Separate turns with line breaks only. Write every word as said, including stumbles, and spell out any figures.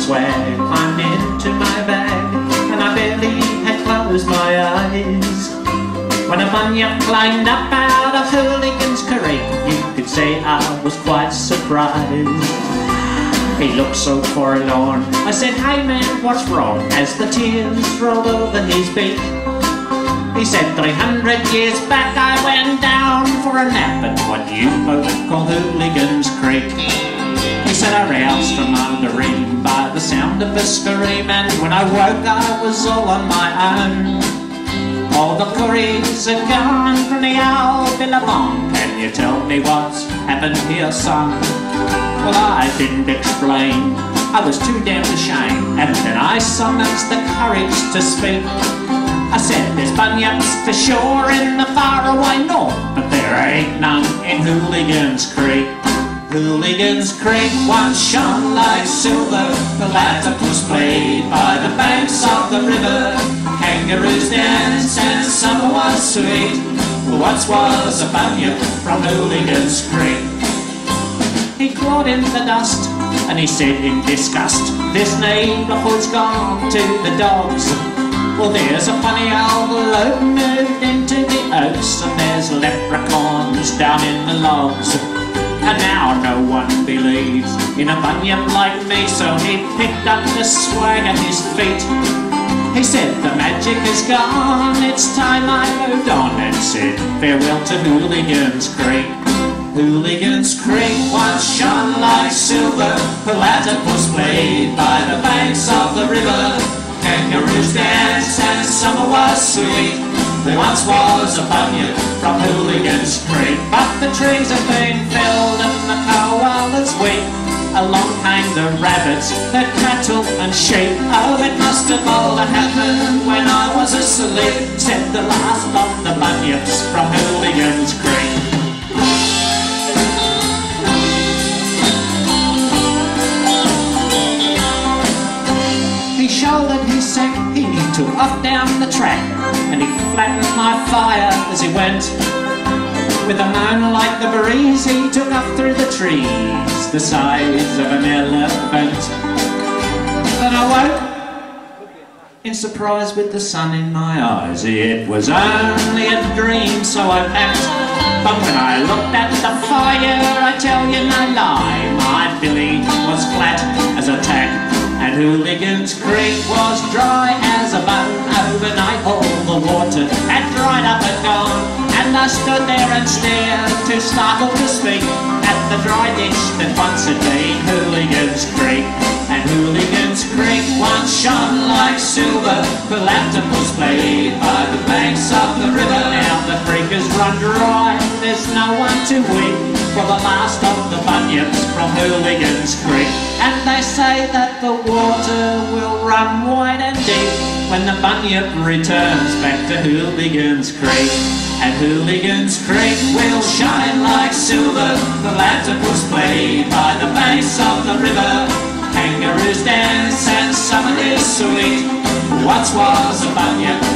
swag climbed into my bag, and I barely had closed my eyes when a bunyip climbed up out of Hooligan's Creek. You could say I was quite surprised. He looked so forlorn. I said, "Hey man, what's wrong?" as the tears rolled over his beak. He said, three hundred years back I went down for a nap at what you folk call Hooligan's Creek. He said, I roused from under him by the sound of a scream, and when I woke I was all on my own. All the curries are gone from the old billabong. Can you tell me what's happened here, son? Well, I didn't explain, I was too damned ashamed, and then I summoned the courage to speak. I said, there's bunyips to shore in the faraway north, but there ain't none in Hooligan's Creek. Hooligan's Creek once shone like silver, the platypus played by the banks of the river. Kangaroos danced and summer was sweet. Once was a bunyip from Hooligan's Creek. He clawed in the dust and he said in disgust, this neighbourhood's gone to the dogs. Well, there's a funny old bloke moved into the oaks, and there's leprechauns down in the logs. And now no one believes in a bunyip like me, so he picked up the swag at his feet. He said, the magic is gone, it's time I moved on, and said farewell to Hooligan's Creek. Hooligan's Creek once shone like silver, the platypus played by the banks of the river. Kangaroos danced and summer was sweet. There once was a bunyip from Hooligan's Creek. But the trees have been felled and the cow is weak. Along came the rabbits, the cattle and sheep. Oh, it must have all happened when I was asleep, said the last of the bunyips from Hooligan's Creek. He shouldered his sack, he took off down the track, and he flattened my fire as he went. With a moan like the breeze, he took off through the trees, the size of an elephant. Then I woke in surprise with the sun in my eyes. It was only a dream, so I packed. But when I looked at the fire, I tell you no lie, my billy was flat as a tack, and Hooligan's Creek was dry as a bone. Overnight all the water had dried up and gone, and I stood there and stared, too startled to speak, at the dry ditch that once had been Hooligan's Creek. And Hooligan's Creek once shone like silver, the platypus played by the banks of the river. Now the creek has run dry, there's no one to weep for the last of the bunyips from Hooligan's Creek. And they say that the water will run wide and deep when the bunyip returns back to Hooligan's Creek. And Hooligan's Creek will shine like silver, the platypus played by the banks of the river. Kangaroos dance and summer is sweet. Once was a bunyip